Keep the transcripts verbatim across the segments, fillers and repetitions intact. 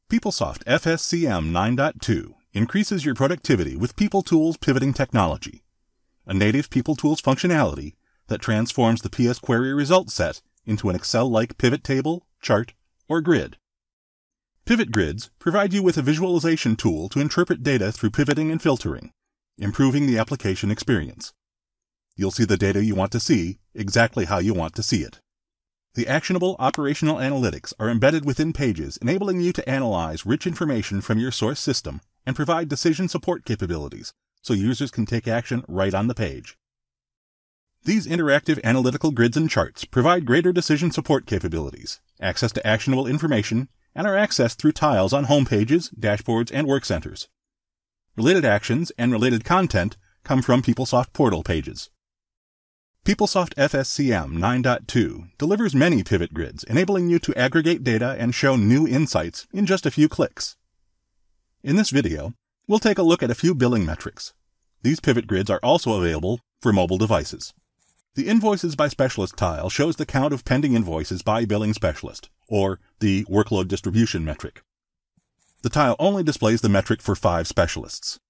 PeopleSoft F S C M nine point two increases your productivity with PeopleTools Pivoting Technology, a native PeopleTools functionality that transforms the P S query result set into an Excel-like pivot table, chart, or grid. Pivot grids provide you with a visualization tool to interpret data through pivoting and filtering, improving the application experience. You'll see the data you want to see exactly how you want to see it. The actionable operational analytics are embedded within pages, enabling you to analyze rich information from your source system and provide decision support capabilities so users can take action right on the page. These interactive analytical grids and charts provide greater decision support capabilities, access to actionable information, and are accessed through tiles on home pages, dashboards, and work centers. Related actions and related content come from PeopleSoft portal pages. PeopleSoft F S C M nine point two delivers many pivot grids, enabling you to aggregate data and show new insights in just a few clicks. In this video, we'll take a look at a few billing metrics. These pivot grids are also available for mobile devices. The Invoices by Specialist tile shows the count of pending invoices by billing specialist, or the workload distribution metric. The tile only displays the metric for five specialists.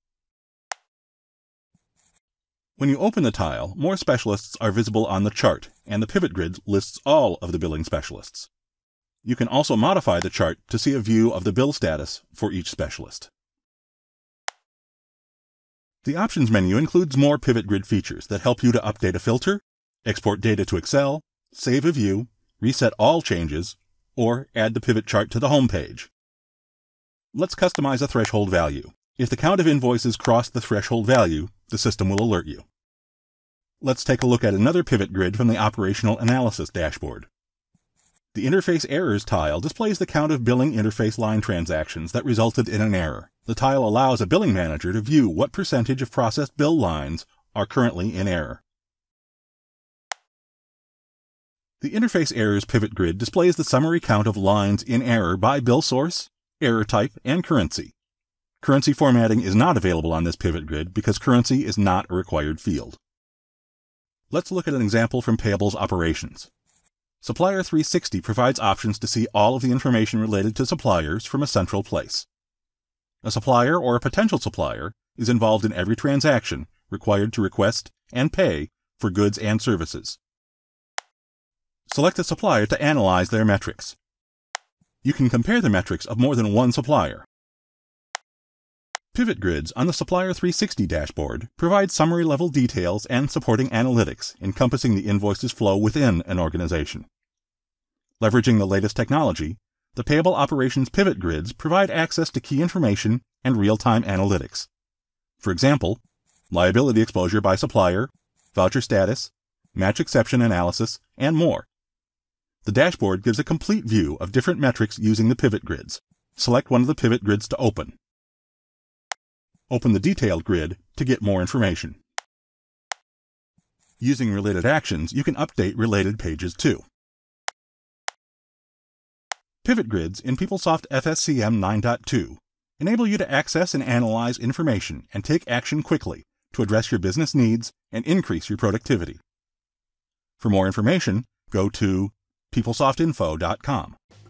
When you open the tile, more specialists are visible on the chart, and the pivot grid lists all of the billing specialists. You can also modify the chart to see a view of the bill status for each specialist. The Options menu includes more pivot grid features that help you to update a filter, export data to Excel, save a view, reset all changes, or add the pivot chart to the home page. Let's customize a threshold value. If the count of invoices cross the threshold value, the system will alert you. Let's take a look at another pivot grid from the Operational Analysis dashboard. The Interface Errors tile displays the count of billing interface line transactions that resulted in an error. The tile allows a billing manager to view what percentage of processed bill lines are currently in error. The Interface Errors pivot grid displays the summary count of lines in error by bill source, error type, and currency. Currency formatting is not available on this pivot grid because currency is not a required field. Let's look at an example from Payables Operations. Supplier three sixty provides options to see all of the information related to suppliers from a central place. A supplier or a potential supplier is involved in every transaction required to request and pay for goods and services. Select a supplier to analyze their metrics. You can compare the metrics of more than one supplier. Pivot grids on the Supplier three sixty dashboard provide summary-level details and supporting analytics encompassing the invoices flow within an organization. Leveraging the latest technology, the Payable Operations pivot grids provide access to key information and real-time analytics. For example, liability exposure by supplier, voucher status, match exception analysis, and more. The dashboard gives a complete view of different metrics using the pivot grids. Select one of the pivot grids to open. Open the detailed grid to get more information. Using related actions, you can update related pages too. Pivot grids in PeopleSoft F S C M nine point two enable you to access and analyze information and take action quickly to address your business needs and increase your productivity. For more information, go to PeopleSoft info dot com.